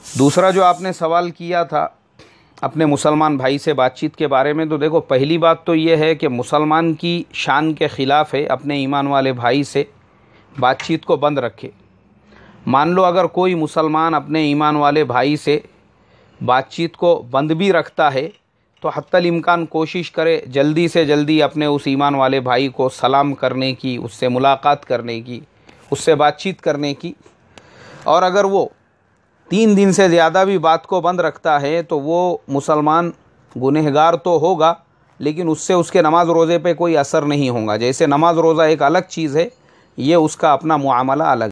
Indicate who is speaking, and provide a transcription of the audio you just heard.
Speaker 1: दूसरा जो आपने सवाल किया था अपने मुसलमान भाई से बातचीत के बारे में, तो देखो पहली बात तो ये है कि मुसलमान की शान के ख़िलाफ़ है अपने ईमान वाले भाई से बातचीत को बंद रखे। मान लो अगर कोई मुसलमान अपने ईमान वाले भाई से बातचीत को बंद भी रखता है तो हत्तल इम्कान कोशिश करे जल्दी से जल्दी अपने उस ईमान वाले भाई को सलाम करने की, उससे मुलाकात करने की, उससे बातचीत करने की। और अगर वो 3 दिन से ज़्यादा भी बात को बंद रखता है तो वो मुसलमान गुनहगार तो होगा, लेकिन उससे उसके नमाज रोज़े पे कोई असर नहीं होगा। जैसे नमाज रोज़ा एक अलग चीज़ है, ये उसका अपना मुआमला अलग।